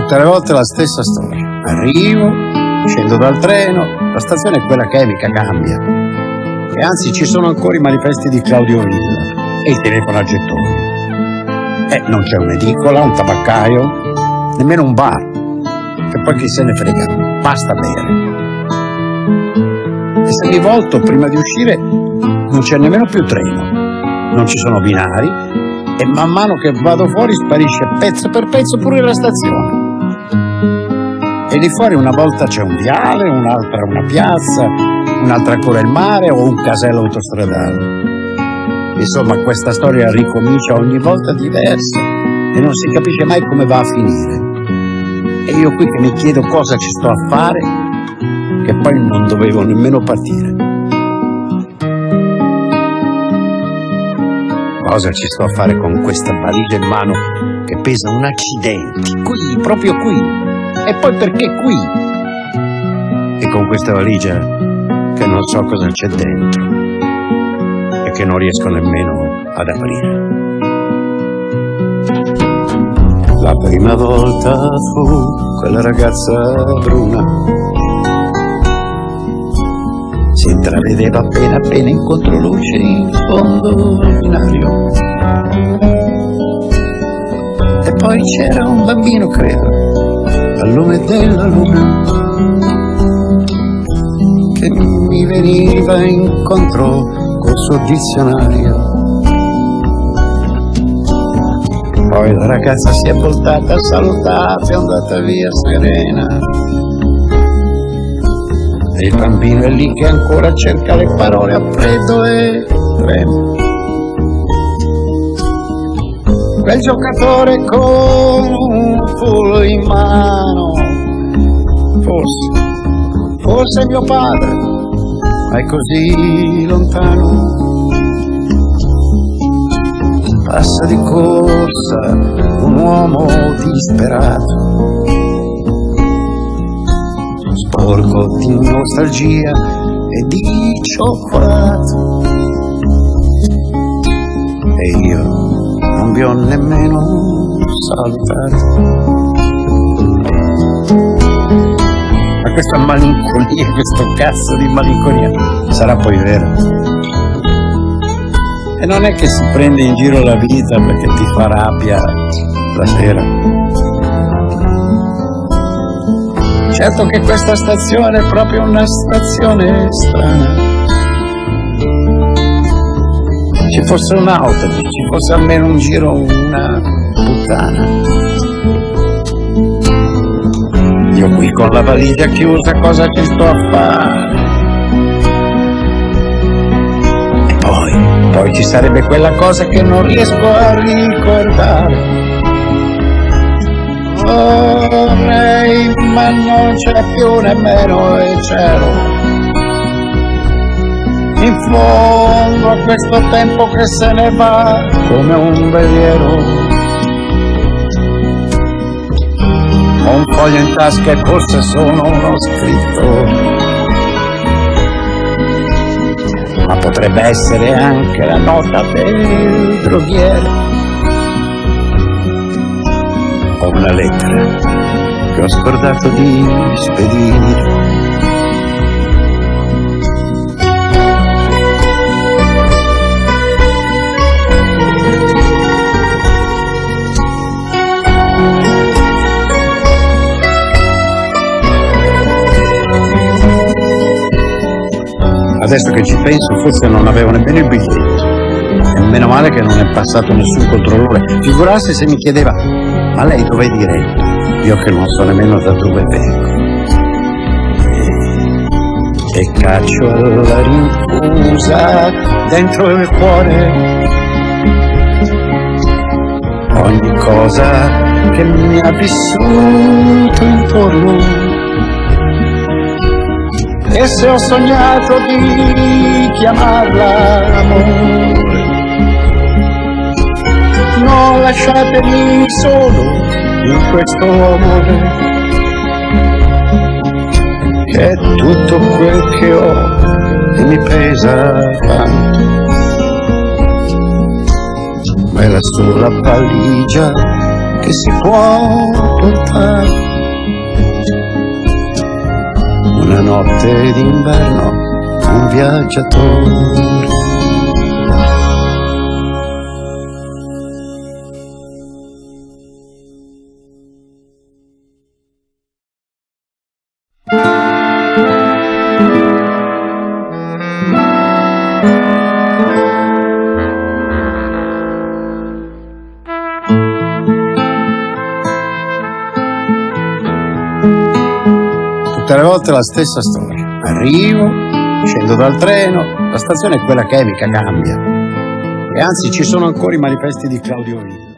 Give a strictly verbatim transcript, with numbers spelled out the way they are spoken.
Tutte le volte la stessa storia. Arrivo, scendo dal treno, la stazione è quella che è, mica cambia. E anzi ci sono ancora i manifesti di Claudio Villa e il telefono a gettoni. E non c'è un'edicola, un tabaccaio, nemmeno un bar. Che poi chi se ne frega, basta bere. E se mi volto prima di uscire non c'è nemmeno più treno, non ci sono binari e man mano che vado fuori sparisce pezzo per pezzo pure la stazione. E di fuori una volta c'è un viale, un'altra una piazza, un'altra ancora il mare o un casello autostradale. Insomma, questa storia ricomincia ogni volta diversa e non si capisce mai come va a finire. E io qui che mi chiedo cosa ci sto a fare, che poi non dovevo nemmeno partire. Cosa ci sto a fare con questa valigia in mano che pesa un accidente? Qui, proprio qui. E poi perché qui? E con questa valigia che non so cosa c'è dentro e che non riesco nemmeno ad aprire. La prima volta fu quella ragazza bruna, si intravedeva appena appena in controluce in fondo al binario. E poi c'era un bambino, credo, al lume della luna, che mi veniva incontro col suo dizionario. Poi la ragazza si è voltata, ha salutato e è andata via serena. E il bambino è lì che ancora cerca le parole a freddo e trema. Quel giocatore con un fulo in mano, forse, forse è mio padre, ma è così lontano. Passa di corsa un uomo disperato, sporco di nostalgia e di cioccolato. E io non vi ho nemmeno salutato. Ma questa malinconia, questo cazzo di malinconia, sarà poi vero? E non è che si prende in giro la vita perché ti fa rabbia la sera. Certo che questa stazione è proprio una stazione strana. Ci fosse un autobus, ci fosse almeno un giro, una puttana. Io qui con la valigia chiusa cosa ci sto a fare? E poi, poi ci sarebbe quella cosa che non riesco a ricordare. Vorrei, ma non c'è più nemmeno il cielo. In fondo a questo tempo che se ne va come un veliero. Ho un foglio in tasca e forse sono uno scrittore, ma potrebbe essere anche la nota del droghiere. Ho una lettera che ho scordato di spedire. Adesso che ci penso, forse non avevo nemmeno il biglietto. E meno male che non è passato nessun controllore. Figurarsi se mi chiedeva: ma lei dove è diretto? Io che non so nemmeno da dove vengo. E, e caccio alla rinfusa dentro il cuore ogni cosa che mi ha vissuto intorno. E se ho sognato di chiamarla amore, non lasciatemi solo in questo amore, che è tutto quel che ho e mi pesa tanto. Ma è la sola valigia che che si può portare. Una notte d'inverno, un viaggiatore. Tutte le volte la stessa storia. Arrivo, scendo dal treno, la stazione è quella che è, mica cambia. E anzi ci sono ancora i manifesti di Claudio Villa.